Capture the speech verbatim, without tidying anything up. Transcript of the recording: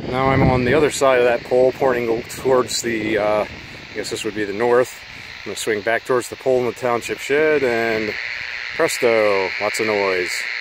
Now I'm on the other side of that pole, pointing towards the, uh, I guess this would be the north. I'm going to swing back towards the pole in the township shed, and presto, lots of noise.